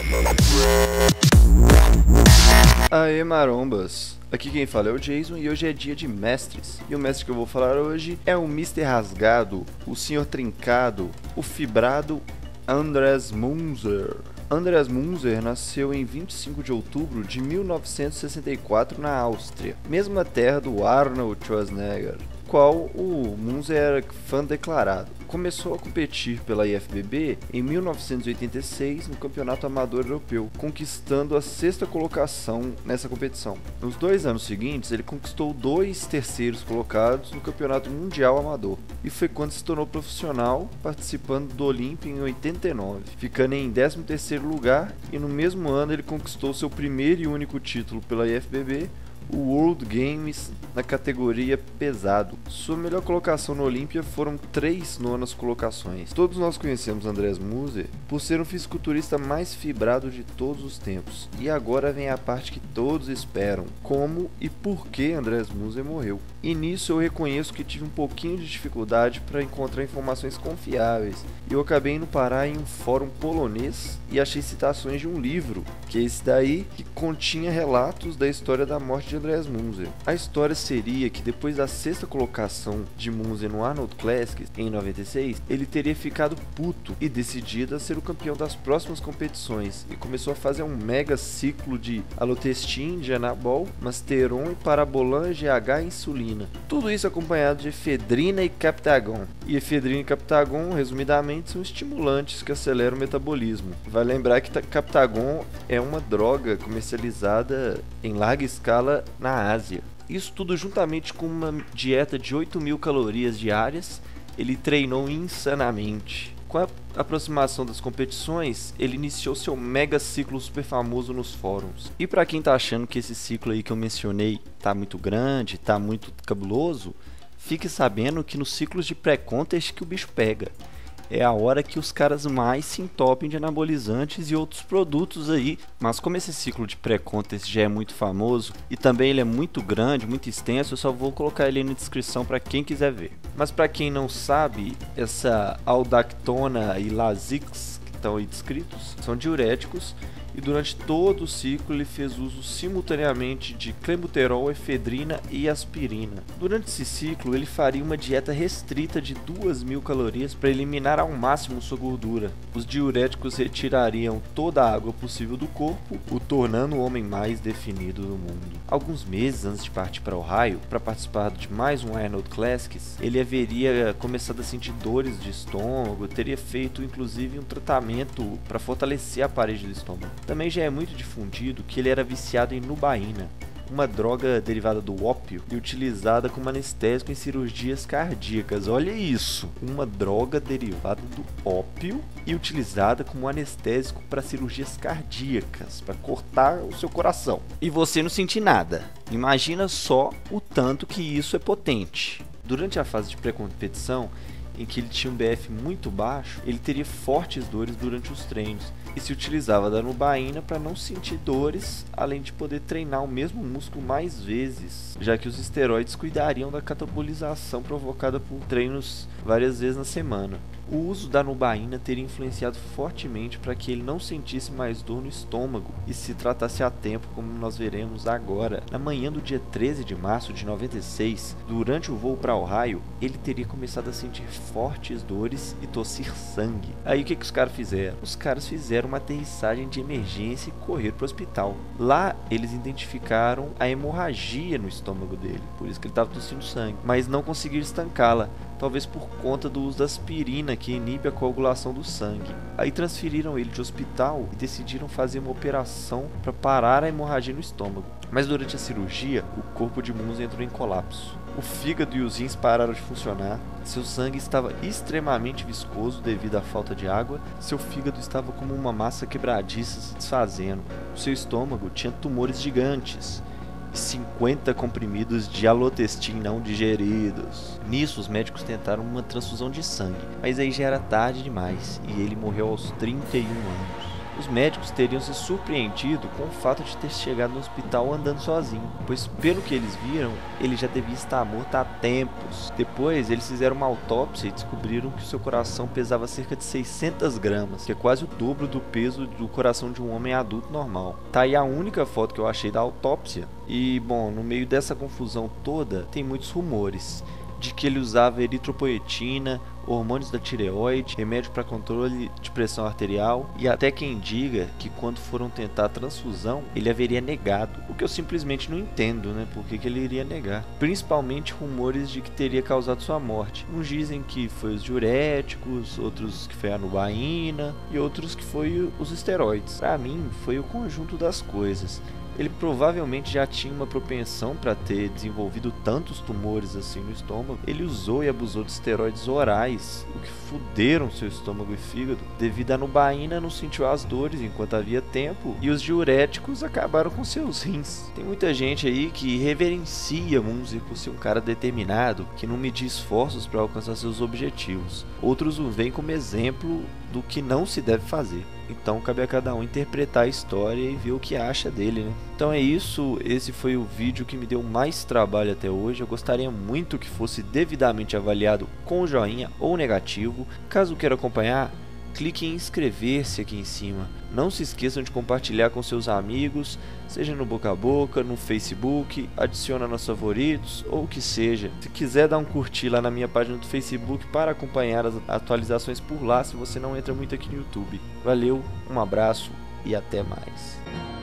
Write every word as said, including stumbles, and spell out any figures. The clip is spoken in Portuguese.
Aê marombas, aqui quem fala é o Jason e hoje é dia de mestres. E o mestre que eu vou falar hoje é o mister Rasgado, o senhor Trincado, o fibrado Andreas Munzer. Andreas Munzer nasceu em vinte e cinco de outubro de mil novecentos e sessenta e quatro na Áustria, mesma terra do Arnold Schwarzenegger, qual o Munzer era fã declarado. Começou a competir pela I F B B em mil novecentos e oitenta e seis no Campeonato Amador Europeu, conquistando a sexta colocação nessa competição. Nos dois anos seguintes, ele conquistou dois terceiros colocados no Campeonato Mundial Amador, e foi quando se tornou profissional, participando do Olímpia em oitenta e nove, ficando em décimo terceiro lugar, e no mesmo ano ele conquistou seu primeiro e único título pela I F B B, o World Games na categoria pesado. Sua melhor colocação no Olímpia foram três nonas colocações. Todos nós conhecemos Andreas Munzer por ser um fisiculturista mais fibrado de todos os tempos. E agora vem a parte que todos esperam: como e por que Andreas Munzer morreu. E nisso eu reconheço que tive um pouquinho de dificuldade para encontrar informações confiáveis. E eu acabei indo parar em um fórum polonês e achei citações de um livro, que é esse daí, que continha relatos da história da morte de Andreas Munzer. A história seria que depois da sexta colocação de Munzer no Arnold Classics em noventa e seis, ele teria ficado puto e decidido a ser o campeão das próximas competições, e começou a fazer um mega ciclo de alotestin, de anabol, masteron e parabolan, G H e insulina. Tudo isso acompanhado de efedrina e captagon. E efedrina e captagon, resumidamente, são estimulantes que aceleram o metabolismo. Vai lembrar que captagon é uma droga comercializada em larga escala na Ásia. Isso tudo juntamente com uma dieta de oito mil calorias diárias. Ele treinou insanamente. Com a aproximação das competições, ele iniciou seu mega ciclo super famoso nos fóruns. E para quem tá achando que esse ciclo aí que eu mencionei tá muito grande, tá muito cabuloso, fique sabendo que nos ciclos de pré-contest que o bicho pega. É a hora que os caras mais se entopem de anabolizantes e outros produtos aí. Mas como esse ciclo de pré-contest já é muito famoso e também ele é muito grande, muito extenso, eu só vou colocar ele na descrição para quem quiser ver. Mas para quem não sabe, essa aldactona e lasix que estão aí descritos são diuréticos, e durante todo o ciclo ele fez uso simultaneamente de clenbuterol, efedrina e aspirina. Durante esse ciclo ele faria uma dieta restrita de duas mil calorias para eliminar ao máximo sua gordura. Os diuréticos retirariam toda a água possível do corpo, o tornando o homem mais definido do mundo. Alguns meses antes de partir para Ohio para participar de mais um Arnold Classics, ele haveria começado a sentir dores de estômago, teria feito inclusive um tratamento para fortalecer a parede do estômago. Também já é muito difundido que ele era viciado em nubaína, uma droga derivada do ópio e utilizada como anestésico em cirurgias cardíacas. Olha isso! Uma droga derivada do ópio e utilizada como anestésico para cirurgias cardíacas, para cortar o seu coração. E você não sentir nada. Imagina só o tanto que isso é potente. Durante a fase de pré-competição, em que ele tinha um B F muito baixo, ele teria fortes dores durante os treinos e se utilizava da nubaína para não sentir dores, além de poder treinar o mesmo músculo mais vezes, já que os esteroides cuidariam da catabolização provocada por treinos várias vezes na semana. O uso da nubaína teria influenciado fortemente para que ele não sentisse mais dor no estômago e se tratasse a tempo, como nós veremos agora. Na manhã do dia treze de março de noventa e seis, durante o voo para Ohio, ele teria começado a sentir fortes dores e tossir sangue. Aí o que, que os caras fizeram? Os caras fizeram uma aterrissagem de emergência e correram para o hospital. Lá eles identificaram a hemorragia no estômago dele, por isso que ele estava tossindo sangue, mas não conseguiram estancá-la, talvez por conta do uso da aspirina, que inibe a coagulação do sangue. Aí transferiram ele de hospital e decidiram fazer uma operação para parar a hemorragia no estômago. Mas durante a cirurgia, o corpo de Munzer entrou em colapso. O fígado e os rins pararam de funcionar, seu sangue estava extremamente viscoso devido à falta de água, seu fígado estava como uma massa quebradiça se desfazendo, o seu estômago tinha tumores gigantes e cinquenta comprimidos de alotestin não digeridos. Nisso, os médicos tentaram uma transfusão de sangue, mas aí já era tarde demais e ele morreu aos trinta e um anos. Os médicos teriam se surpreendido com o fato de ter chegado no hospital andando sozinho, pois pelo que eles viram, ele já devia estar morto há tempos. Depois, eles fizeram uma autópsia e descobriram que o seu coração pesava cerca de seiscentas gramas, que é quase o dobro do peso do coração de um homem adulto normal. Tá aí a única foto que eu achei da autópsia. E, bom, no meio dessa confusão toda, tem muitos rumores de que ele usava eritropoetina, hormônios da tireoide, remédio para controle de pressão arterial, e até quem diga que quando foram tentar a transfusão, ele haveria negado, o que eu simplesmente não entendo, né? Por que que ele iria negar? Principalmente rumores de que teria causado sua morte. Uns dizem que foi os diuréticos, outros que foi a nubaína e outros que foi os esteroides. Para mim, foi o conjunto das coisas. Ele provavelmente já tinha uma propensão para ter desenvolvido tantos tumores assim no estômago. Ele usou e abusou de esteroides orais, o que fuderam seu estômago e fígado. Devido à nubaína, não sentiu as dores enquanto havia tempo, e os diuréticos acabaram com seus rins. Tem muita gente aí que reverencia Munzer por ser um cara determinado, que não media esforços para alcançar seus objetivos. Outros o veem como exemplo do que não se deve fazer. Então cabe a cada um interpretar a história e ver o que acha dele, né? Então é isso, esse foi o vídeo que me deu mais trabalho até hoje. Eu gostaria muito que fosse devidamente avaliado com joinha ou negativo. Caso queira acompanhar, clique em inscrever-se aqui em cima. Não se esqueçam de compartilhar com seus amigos, seja no boca a boca, no Facebook, adiciona nos favoritos ou o que seja. Se quiser dar um curtir lá na minha página do Facebook para acompanhar as atualizações por lá, se você não entra muito aqui no YouTube. Valeu, um abraço e até mais.